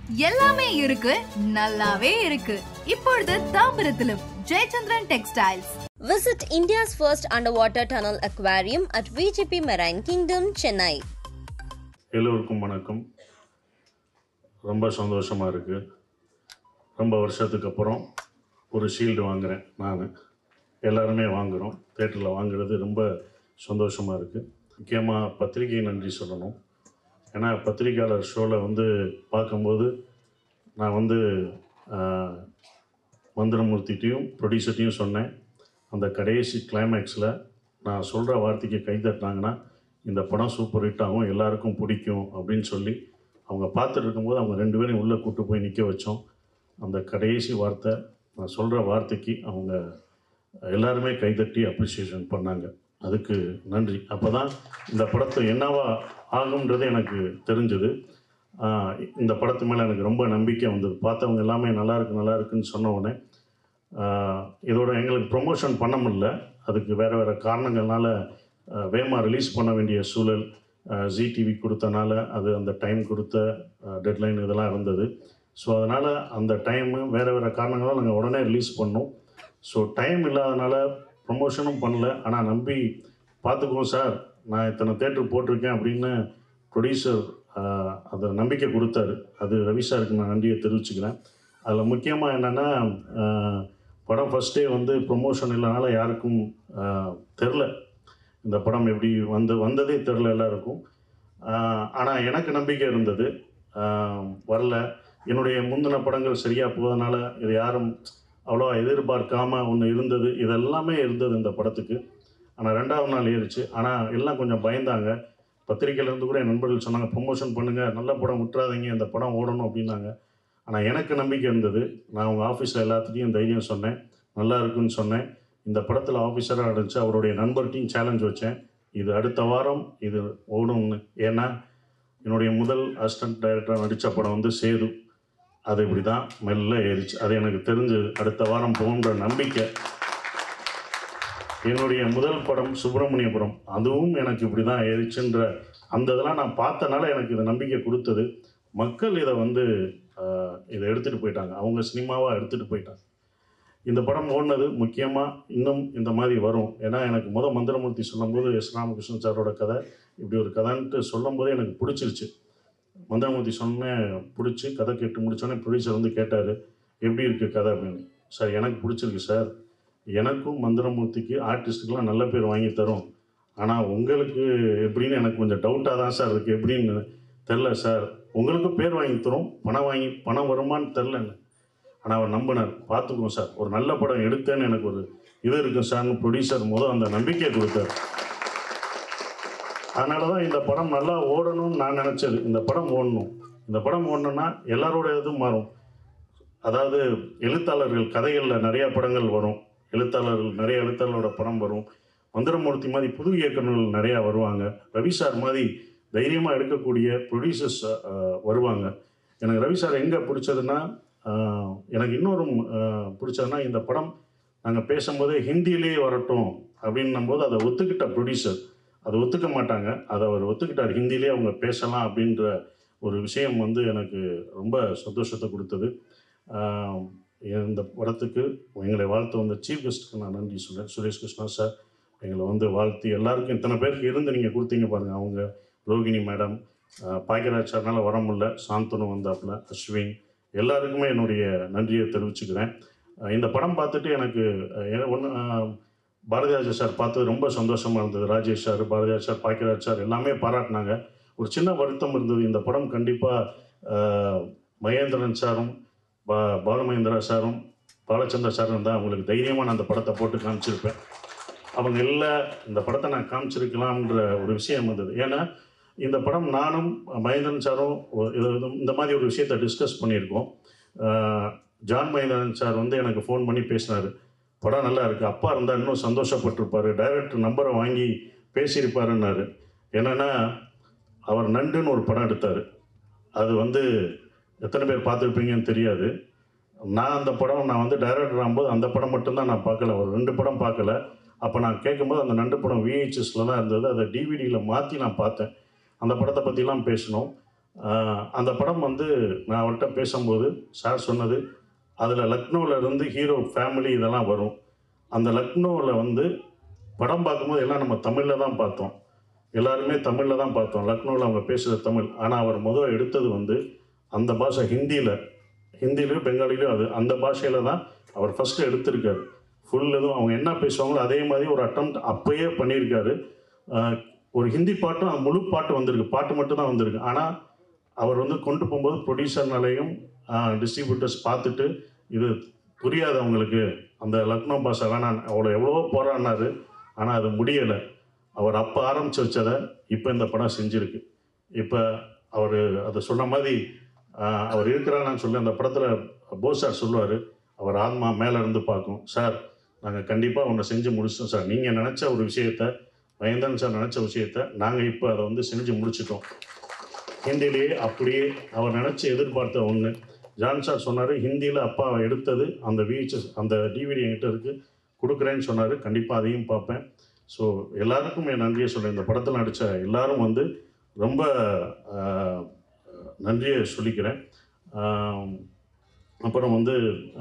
எல்லாமே இருக்கு, நல்லாவே இருக்கு. இப்பொழுது தாம்பரத்திலும் Jayachandran textiles. Visit India's first underwater tunnel aquarium at VGP Marine Kingdom, Chennai. எல்லோருக்கும் வணக்கம். ரொம்ப சந்தோஷமாக இருக்குது. ரொம்ப வருஷத்துக்கு அப்புறம் ஒரு ஷீல்டு வாங்குகிறேன். நான் எல்லாருமே வாங்குகிறோம். தேட்டரில் வாங்குறது ரொம்ப சந்தோஷமாக இருக்குது. முக்கியமாக பத்திரிகை நன்றி சொல்லணும். ஏன்னா பத்திரிகையாளர் ஷோவில் பார்க்கும்போது நான் மந்திரமூர்த்திட்டையும் ப்ரொடியூசர்ட்டையும் சொன்னேன், அந்த கடைசி கிளைமேக்ஸில் நான் சொல்கிற வார்த்தைக்கு கை தட்டினாங்கன்னா இந்த படம் சூப்பர் ஹிட் ஆகும், எல்லாருக்கும் பிடிக்கும் அப்படின்னு சொல்லி அவங்க பார்த்துட்டு இருக்கும்போது அவங்க 2 பேரையும் உள்ளே கூப்பிட்டு போய் நிற்க வச்சோம். அந்த கடைசி வார்த்தை, நான் சொல்கிற வார்த்தைக்கு அவங்க எல்லாருமே கைதட்டி அப்ரிசியேஷன் பண்ணாங்க. அதுக்கு நன்றி. அப்போ தான் இந்த படத்தை என்னவா ஆகும்ன்றது எனக்கு தெரிஞ்சது. இந்த படத்து மேலே எனக்கு ரொம்ப நம்பிக்கை வந்தது. பார்த்தவங்க எல்லாமே நல்லா இருக்குன்னு சொன்ன உடனே இதோட எங்களுக்கு ப்ரொமோஷன் பண்ண முடியல. அதுக்கு வேறு காரணங்கள்னால வேகமாக ரிலீஸ் பண்ண வேண்டிய சூழல் ஜி டிவி கொடுத்தனால அது அந்த டைம் கொடுத்த டெட்லைன் இதெல்லாம் இருந்தது. ஸோ அதனால் அந்த டைமு வேறு காரணங்களால் நாங்கள் உடனே ரிலீஸ் பண்ணோம். ஸோ டைம் இல்லாதனால ப்ரொமோஷனும் பண்ணல. ஆனால் நம்பி பார்த்துக்குவோம் சார், நான் இத்தனை தேட்டர் போட்டிருக்கேன் அப்படின்னு ப்ரொடியூசர் அதை நம்பிக்கை கொடுத்தாரு. அது ரவி சாருக்கு நான் நன்றியை தெரிவிச்சுக்கிறேன். அதில் முக்கியமாக என்னென்னா, படம் ஃபஸ்ட்டே ப்ரொமோஷன் இல்லைனால யாருக்கும் தெரில, இந்த படம் எப்படி வந்ததே தெரில எல்லாருக்கும். ஆனால் எனக்கு நம்பிக்கை இருந்தது. வரல, என்னுடைய முந்தின படங்கள் சரியாக போவதனால இது யாரும் அவ்வளோ எதிர்பார்க்காமல் ஒன்று இருந்தது. இதெல்லாமே இருந்தது இந்த படத்துக்கு. ஆனால் 2வது நாள் ஏறிச்சு. ஆனால் எல்லாம் கொஞ்சம் பயந்தாங்க. பத்திரிக்கையிலேருந்து கூட என் நண்பர்கள் சொன்னாங்க, ப்ரொமோஷன் பண்ணுங்கள், நல்ல படம் விட்டுறாதீங்க, இந்த படம் ஓடணும் அப்படின்னாங்க. ஆனால் எனக்கு நம்பிக்கை இருந்தது. நான் அவங்க ஆஃபீஸில் எல்லாத்துட்டையும் தைரியம் சொன்னேன், நல்லா இருக்குன்னு சொன்னேன். இந்த படத்தில் ஆஃபீஸராக இருந்துச்சு, அவருடைய நண்பர்கிட்டையும் சேலஞ்ச் வச்சேன், இது அடுத்த வாரம் இது ஓடும்னு. ஏன்னா என்னுடைய முதல் அசிஸ்டன்ட் டைரக்டராக நடித்த படம் சேது. அது இப்படி தான் மெல்ல ஏறிச்சு. அது எனக்கு தெரிஞ்சது அடுத்த வாரம் போன்ற நம்பிக்கை. என்னுடைய முதல் படம் சுப்பிரமணியபுரம், அதுவும் எனக்கு இப்படி தான் ஏறிச்சுன்ற அந்த இதெல்லாம் நான் பார்த்தனால எனக்கு இதை நம்பிக்கை கொடுத்தது. மக்கள் இதை இதை எடுத்துகிட்டு போயிட்டாங்க, அவங்க சினிமாவாக எடுத்துகிட்டு போயிட்டாங்க. இந்த படம் ஓடினது முக்கியமாக இன்னும் இந்த மாதிரி வரும். ஏன்னா எனக்கு மந்திரமூர்த்தி சொல்லும்போது எஸ் ராமகிருஷ்ணன் சாரோட கதை இப்படி ஒரு கதைன்ட்டு சொல்லும்போதே எனக்கு பிடிச்சிருச்சு. மந்திரமூர்த்தி சொன்னேன், பிடிச்சி கதை கேட்டு முடித்தோடனே ப்ரொடியூசர் கேட்டார், எப்படி இருக்குது கதை அப்படின்னு. சார் எனக்கு பிடிச்சிருக்கு சார், எனக்கும் மந்திரமூர்த்திக்கு ஆர்டிஸ்ட்டுக்கெலாம் நல்ல பேர் வாங்கி தரும், ஆனால் உங்களுக்கு எப்படின்னு எனக்கு கொஞ்சம் டவுட்டாக தான் சார் இருக்குது, எப்படின்னு தெரில சார், உங்களுக்கும் பேர் வாங்கி தரும், பணம் வருமானு தெரிலன்னு. ஆனால் அவர் நம்பினார், பார்த்துக்குவோம் சார், ஒரு நல்ல படம் எடுத்தேன்னு எனக்கு ஒரு இது இருக்கும் சார்னு ப்ரொடியூசர் அந்த நம்பிக்கையை கொடுத்தார். அதனால தான் இந்த படம் நல்லா ஓடணும்னு நான் நினச்சது. இந்த படம் ஓடணும், இந்த படம் ஓடணுன்னா எல்லாரோட இதுவும் மாறும். அதாவது எழுத்தாளர்கள் கதைகளில் நிறையா படங்கள் வரும், நிறைய எழுத்தாளரோட படம் வரும். மந்திரமூர்த்தி மாதிரி புது இயக்குநர்கள் நிறையா வருவாங்க, ரவி சார் மாதிரி தைரியமாக எடுக்கக்கூடிய ப்ரொடியூசர்ஸ் வருவாங்க. எனக்கு ரவி சார் எங்கே பிடிச்சதுன்னா, எனக்கு இன்னொரு பிடிச்சதுன்னா, இந்த படம் நாங்கள் பேசும்போதே ஹிந்தியிலே வரட்டும் அப்படின்னும்போது அதை ஒத்துக்கிட்ட ப்ரொடியூசர், அதை ஒத்துக்க மாட்டாங்க, அதை அவர் ஒத்துக்கிட்டார், ஹிந்தியிலே அவங்க பேசலாம் அப்படின்ற ஒரு விஷயம் எனக்கு ரொம்ப சந்தோஷத்தை கொடுத்தது. இந்த படத்துக்கு எங்களை வாழ்த்து வந்த சீஃப் கெஸ்ட்டுக்கு நான் நன்றி சொல்கிறேன். சுரேஷ் கிருஷ்ணா சார் எங்களை வாழ்த்து எல்லாருக்கும் இத்தனை பேருக்கு இருந்து நீங்கள் கொடுத்தீங்க பாருங்கள். அவங்க ரோகிணி மேடம், பாக்கியராஜ் சார்னால் வர முடியல, சாந்தனு வந்தாப்புல, அஸ்வின், எல்லாருக்குமே என்னுடைய நன்றியை தெரிவிச்சுக்கிறேன். இந்த படம் பார்த்துட்டு எனக்கு பாரதிராஜா சார் பார்த்தது ரொம்ப சந்தோஷமாக இருந்தது. Rajesh sir, Bharathiraj sir, Bhagyaraj sir எல்லாமே பாராட்டினாங்க. ஒரு சின்ன வருத்தம் இருந்தது, இந்த படம் கண்டிப்பாக மகேந்திரன் சாரும் பாலுமகேந்திரா சாரும் பாலச்சந்திர சாரும் தான் அவங்களுக்கு தைரியமாக நான் அந்த படத்தை போட்டு காமிச்சிருப்பேன். அவங்க எல்லாம் இந்த படத்தை நான் காமிச்சிருக்கலாம்ன்ற ஒரு விஷயம் வந்தது. ஏன்னா இந்த படம் நானும் மகேந்திரன் சாரும் இந்த மாதிரி ஒரு விஷயத்தை டிஸ்கஸ் பண்ணியிருக்கோம். ஜான் மகேந்திரன் சார் எனக்கு ஃபோன் பண்ணி பேசினார், படம் நல்லா இருக்குது, அப்பா இருந்தால் இன்னும் சந்தோஷப்பட்டிருப்பார், டைரக்டர் நம்பரை வாங்கி பேசியிருப்பாருன்னாரு. என்னென்னா அவர் நண்டுன்னு ஒரு படம் எடுத்தார், அது எத்தனை பேர் பார்த்துருப்பீங்கன்னு தெரியாது. நான் அந்த படம் டைரக்டர் ஆகும்போது அந்த படம் மட்டும்தான் நான் பார்க்கல, ஒரு 2 படம் பார்க்கல. அப்போ நான் கேட்கும்போது அந்த நண்டு படம் விஹெச்எஸில் தான் இருந்தது, அதை டிவிடியில் மாற்றி நான் பார்த்தேன். அந்த படத்தை பற்றிலாம் பேசினோம். அந்த படம் வந்து நான் அவர்கிட்ட பேசும்போது சார் சொன்னது, அதில் லக்னோவிலேருந்து ஹீரோ ஃபேமிலி இதெல்லாம் வரும். அந்த லக்னோவில் வந்து படம் பார்க்கும்போது எல்லாம் நம்ம தமிழில் தான் பார்த்தோம். எல்லாருமே தமிழில் தான் பார்த்தோம். லக்னோவில் அவங்க பேசுகிற தமிழ். ஆனால் அவர் முதல் எடுத்தது வந்து அந்த பாஷை ஹிந்திலையும் பெங்காலிலையும் அந்த பாஷையில் தான் அவர் ஃபஸ்ட்டு எடுத்திருக்காரு. ஃபுல் எதுவும் அவங்க என்ன பேசுவாங்களோ அதே மாதிரி ஒரு அட்டெம்ப்ட் அப்போயே பண்ணியிருக்காரு. ஒரு ஹிந்தி பாட்டும் முழு பாட்டு வந்திருக்கு, பாட்டு மட்டும் தான் வந்திருக்கு. ஆனால் அவர் வந்து கொண்டு போகும்போது ப்ரொடியூசர்னாலையும் டிஸ்ட்ரிபியூட்டர்ஸ் பார்த்துட்டு இது புரியாது அவங்களுக்கு, அந்த லக்னோ பாஷை வேணாம், அவ்வளோ எவ்வளவோ போராடினாரு. ஆனால் அது முடியலை. அவர் அப்போ ஆரம்பித்து வச்சதை இப்போ இந்த படம் செஞ்சுருக்கு. இப்போ அவர் அதை சொன்ன மாதிரி அவர் இருக்கிறான்னு சொல்லி அந்த படத்தில் போஸ் சார் சொல்லுவார், அவர் ஆத்மா மேலே இருந்து பார்க்கும். சார் நாங்கள் கண்டிப்பாக ஒன்று செஞ்சு முடிச்சிட்டோம் சார், நீங்கள் நினச்ச ஒரு விஷயத்தை, மகேந்திரன் சார் நினச்ச விஷயத்தை நாங்கள் இப்போ அதை வந்து செஞ்சு முடிச்சிட்டோம். ஹிந்திலேயே அப்படியே அவர் நினச்சி எதிர்பார்த்த ஒன்று. ஜான் சார் சொன்னார், ஹிந்தியில் அப்பா எடுத்தது அந்த VHS அந்த DVD என்கிட்ட இருக்குது, கொடுக்குறேன்னு சொன்னார். கண்டிப்பாக அதையும் பார்ப்பேன். ஸோ எல்லாருக்கும் என் நன்றியை சொல்கிறேன். இந்த படத்தில் நடித்த எல்லாரும் வந்து ரொம்ப நன்றியை சொல்லிக்கிறேன். அப்புறம் வந்து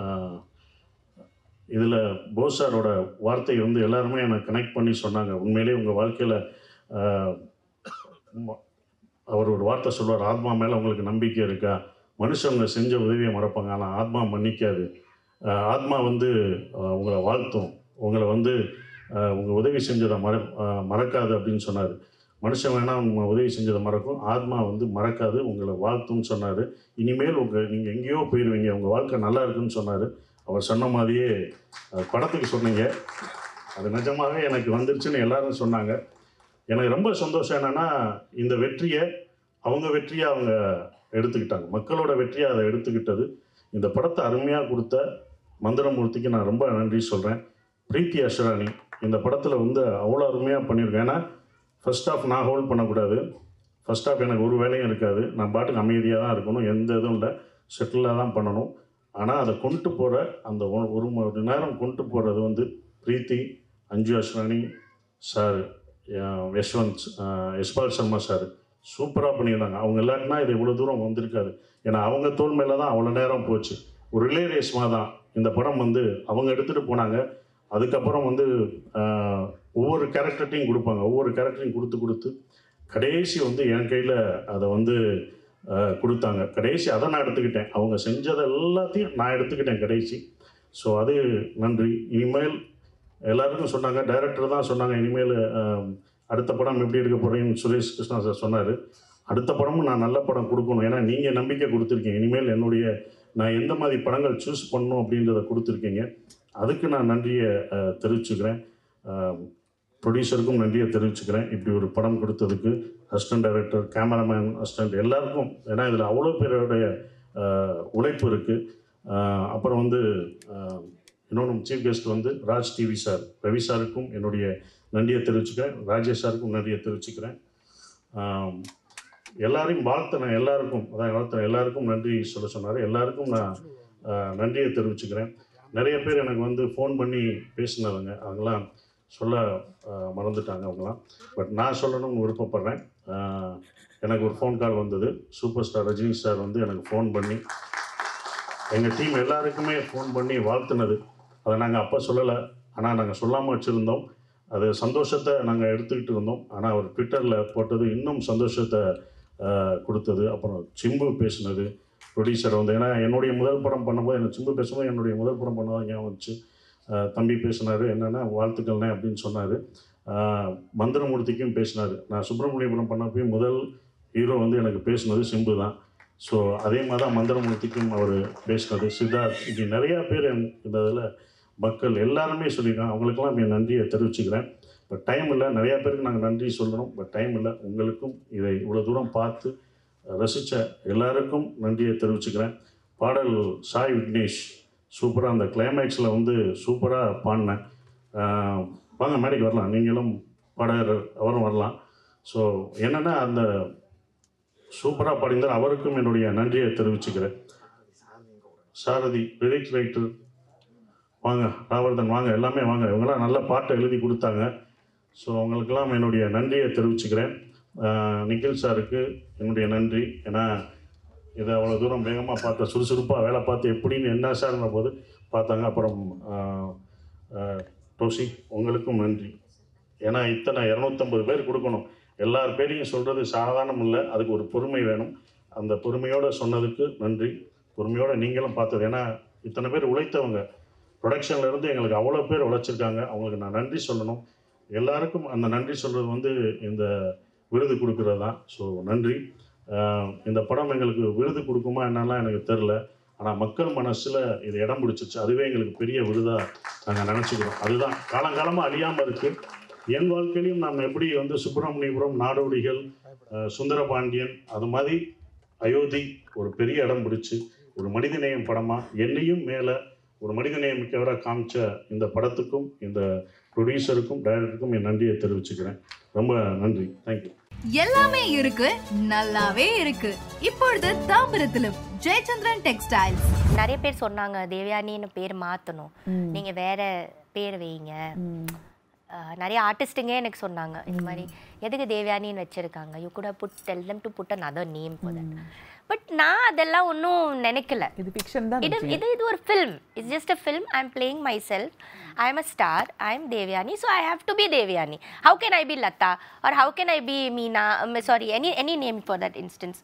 இதில் போஸ் சாரோட வார்த்தை வந்து எல்லாருமே எனக்கு கனெக்ட் பண்ணி சொன்னாங்க. உண்மையிலேயே உங்கள் வாழ்க்கையில் அவர் ஒரு வார்த்தை சொல்வார், ஆத்மா மேலே உங்களுக்கு நம்பிக்கை இருக்கா? மனுஷங்க செஞ்ச உதவியை மறப்பாங்க, ஆனால் ஆத்மா மன்னிக்காது. ஆத்மா வந்து உங்களை வாழ்த்தும், உங்களை வந்து உங்கள் உதவி செஞ்சதை மறக்காது அப்படின்னு சொன்னார். மனுஷன் வேணால் உங்கள் உதவி செஞ்சதை மறக்கும், ஆத்மா வந்து மறக்காது, உங்களை வாழ்த்தும்னு சொன்னார். இனிமேல் நீங்கள் எங்கேயோ போயிடுவீங்க, உங்கள் வாழ்க்கை நல்லா இருக்குன்னு சொன்னார். அவர் சொன்ன மாதிரியே படத்துக்கு சொன்னீங்க, அது நிஜமாகவே எனக்கு வந்துருச்சுன்னு எல்லாரும் சொன்னாங்க. எனக்கு ரொம்ப சந்தோஷம் என்னென்னா, இந்த வெற்றியை அவங்க எடுத்துக்கிட்டாங்க, மக்களோட வெற்றியை அதை எடுத்துக்கிட்டது. இந்த படத்தை அருமையாக கொடுத்த மந்திரமூர்த்திக்கு நான் ரொம்ப நன்றி சொல்கிறேன். பிரீத்தி அஷ்ரானி இந்த படத்தில் வந்து அவ்வளோ அருமையாக பண்ணியிருக்கேன். ஏன்னா ஃபஸ்ட் ஆஃப் நான் ஹோல்ட் பண்ணக்கூடாது, ஃபஸ்ட் ஆஃப் எனக்கு ஒரு வேலையும் இருக்காது, நான் பாட்டுக்கு அமைதியாக தான் இருக்கணும், எந்த இதுவும் இல்லை, செட்டிலாக தான் பண்ணணும். ஆனால் அதை கொண்டு போகிற அந்த ஒரு மணி நேரம் கொண்டு போகிறது வந்து பிரீத்தி, அஞ்சு அஷ்ரானி சார், யஷ்வந்த், யஷ்பால் சர்மா சார் சூப்பராக பண்ணியிருந்தாங்க. அவங்க இல்லாட்டினா இது இவ்வளோ தூரம் வந்திருக்காது. ஏன்னா அவங்க தோல் மேலே தான் அவ்வளோ நேரம் போச்சு. ஒரு ரிலே ரேஸ்மாக தான் இந்த படம் வந்து அவங்க எடுத்துகிட்டு போனாங்க. அதுக்கப்புறம் வந்து ஒவ்வொரு கேரக்டர்ட்டையும் கொடுப்பாங்க, ஒவ்வொரு கேரக்டரையும் கொடுத்து கடைசி வந்து என் கையில் அதை வந்து கொடுத்தாங்க. கடைசி அதை நான் எடுத்துக்கிட்டேன், அவங்க செஞ்சதை எல்லாத்தையும் நான் எடுத்துக்கிட்டேன் கடைசி. ஸோ அது நன்றி. இனிமேல் எல்லாருக்கும் சொன்னாங்க, டைரக்டர் தான் சொன்னாங்க, இனிமேல் அடுத்த படம் எப்படி எடுக்க போகிறீங்கன்னு சுரேஷ் கிருஷ்ணா சார் சொன்னார். அடுத்த படமும் நான் நல்ல படம் கொடுக்கணும், ஏன்னா நீங்கள் நம்பிக்கை கொடுத்துருக்கீங்க. இனிமேல் நான் எந்த மாதிரி படங்கள் சூஸ் பண்ணணும் அப்படின்றத கொடுத்துருக்கீங்க. அதுக்கு நான் நன்றியை தெரிவிச்சுக்கிறேன். ப்ரொடியூசருக்கும் நன்றியை தெரிவிச்சுக்கிறேன், இப்படி ஒரு படம் கொடுத்ததுக்கு. அசிஸ்டன்ட் டைரக்டர், கேமராமேன், அசிஸ்டன்ட் எல்லாருக்கும், ஏன்னா இதில் அவ்வளோ பேருடைய உழைப்பு இருக்குது. அப்புறம் வந்து இன்னொன்று சீஃப் கெஸ்ட் வந்து ராஜ் டிவி சார், ரவி சாருக்கும் என்னுடைய நன்றியை தெரிவிச்சுக்கிறேன், ராஜேஷ் சாருக்கும் நன்றியை தெரிவிச்சுக்கிறேன். எல்லாரையும் வாழ்த்தினேன், எல்லாருக்கும் நன்றி சொன்னார். எல்லாருக்கும் நான் நன்றியை தெரிவிச்சுக்கிறேன். நிறைய பேர் எனக்கு வந்து ஃபோன் பண்ணி பேசினவங்க, அவங்களாம் சொல்ல மறந்துட்டாங்க அவங்களாம். பட் நான் சொல்லணும்னு விருப்பப்படுறேன். எனக்கு ஒரு ஃபோன் கால் வந்தது. சூப்பர் ஸ்டார் ரஜினி சார் வந்து எனக்கு ஃபோன் பண்ணி, எங்கள் டீம் எல்லாருக்குமே ஃபோன் பண்ணி வாழ்த்துனது. அதை நாங்கள் அப்போ சொல்லலை, ஆனால் நாங்கள் சொல்லாமல் வச்சுருந்தோம். அது சந்தோஷத்தை நாங்கள் எடுத்துக்கிட்டு இருந்தோம். ஆனால் அவர் ட்விட்டரில் போட்டது இன்னும் சந்தோஷத்தை கொடுத்தது. அப்புறம் சிம்பு பேசினது, ப்ரொடியூசர் வந்து, ஏன்னா என்னுடைய முதல் படம் பண்ணும்போது, எனக்கு சிம்பு பேசும்போது என்னுடைய முதல் படம் பண்ணதான் ஞாபகம் வந்துச்சு. தம்பி பேசினார், என்னென்னா வாழ்த்துக்கள்னே அப்படின்னு சொன்னார். மந்திரமூர்த்திக்கும் பேசினார். நான் சுப்பிரமணியபுரம் பண்ணப்பையும் முதல் ஹீரோ வந்து எனக்கு பேசினது சிம்பு தான். ஸோ அதே மாதிரி தான் மந்திரமூர்த்திக்கும் அவர் பேசினது. சித்தார்த், இப்படி நிறையா பேர் இந்த இதில் மக்கள் எல்லாருமே சொல்லியிருக்காங்க. அவங்களுக்கெல்லாம் என் நன்றியை தெரிவிச்சுக்கிறேன். பட் டைம் இல்லை, நிறையா பேருக்கு நாங்கள் நன்றி சொல்லணும், பட் டைம் இல்லை. உங்களுக்கும் இதை இவ்வளோ தூரம் பார்த்து ரசித்த எல்லாருக்கும் நன்றியை தெரிவிச்சுக்கிறேன். பாடல் சாய் விக்னேஷ் சூப்பராக, அந்த கிளைமேக்ஸில் வந்து சூப்பராக பாடினேன். வாங்க மேடைக்கு வரலாம், நீங்களும் பாடகர் அவரும் வரலாம். ஸோ என்னென்னா அந்த சூப்பராக பாடிந்தார், அவருக்கும் என்னுடைய நன்றியை தெரிவிச்சுக்கிறேன். சாரதி, லிரிக்ஸ் ரைட்டர் வாங்க, ராவர்தன் வாங்க, எல்லாமே வாங்க, இவங்கெல்லாம் நல்ல பாட்டை எழுதி கொடுத்தாங்க. ஸோ அவங்களுக்கெல்லாம் என்னுடைய நன்றியை தெரிவிச்சுக்கிறேன். நிகில் சாருக்கு என்னுடைய நன்றி. ஏன்னா இதை அவ்வளோ தூரம் வேகமாக பார்த்த சுறுசுறுப்பாக வேலை பார்த்து எப்படின்னு என்ன சார்ன போது பார்த்தாங்க. அப்புறம் ரோசி உங்களுக்கும் நன்றி. ஏன்னா இத்தனை 250 பேர் கொடுக்கணும், எல்லார் பேரையும் சொல்கிறது சாதாரணம் இல்லை, அதுக்கு ஒரு பொறுமை வேணும். அந்த பொறுமையோடு சொன்னதுக்கு நன்றி. பொறுமையோடு நீங்களும் பார்த்தது, ஏன்னா இத்தனை பேர் உழைத்தவங்க, ப்ரொடக்ஷன்லேருந்து எங்களுக்கு அவ்வளோ பேர் உழைச்சிருக்காங்க, அவங்களுக்கு நான் நன்றி சொல்லணும். எல்லாருக்கும் அந்த நன்றி சொல்கிறது வந்து இந்த விருது கொடுக்குறது தான். ஸோ நன்றி. இந்த படம் எங்களுக்கு விருது கொடுக்குமா என்னெல்லாம் எனக்கு தெரில, ஆனால் மக்கள் மனசில் இது இடம் பிடிச்சிச்சு, அதுவே எங்களுக்கு பெரிய விருதாக நாங்கள் நினச்சிக்கிறோம். அதுதான் காலங்காலமாக அழியாமல் இருக்குது. என் வாழ்க்கையிலையும் நாம் எப்படி வந்து சுப்பிரமணியபுரம், நாடோடிகள், சுந்தரபாண்டியன், அது மாதிரி அயோத்தி ஒரு பெரிய இடம் பிடிச்சி ஒரு மனிதநேயம் படமாக என்னையும் மேலே ஒரு மனிதநேயம் மிக்கவராக காமிச்ச இந்த படத்துக்கும் இந்த ப்ரொடியூசருக்கும் டைரக்டருக்கும் என் நன்றியை தெரிவிச்சுக்கிறேன். ரொம்ப நன்றி. தேங்க்யூ. எல்லாமே இருக்கு, நல்லாவே இருக்கு. இப்பொழுது தாம்பரத்திலும் ஜெயச்சந்திரன் டெக்ஸ்டைல்ஸ். நிறைய பேர் சொன்னாங்க தேவயானின்னு பேர் மாற்றணும், நீங்கள் வேற பேர் வைங்க. நிறைய ஆர்டிஸ்ட்டுங்க எனக்கு சொன்னாங்க இந்த மாதிரி எதுக்கு தேவயானின்னு வச்சுருக்காங்க, you could have put tell them to put another name for that. But நான் அதெல்லாம் ஒன்றும் நினைக்கல. இது ஃபிக்ஷன் தான். இது ஒரு film. It's just a film. I am playing myself. I am a star. I am Devayani, so I have to be Devayani. How can I be Lata or how can I be Meena? Sorry, any name for that instance.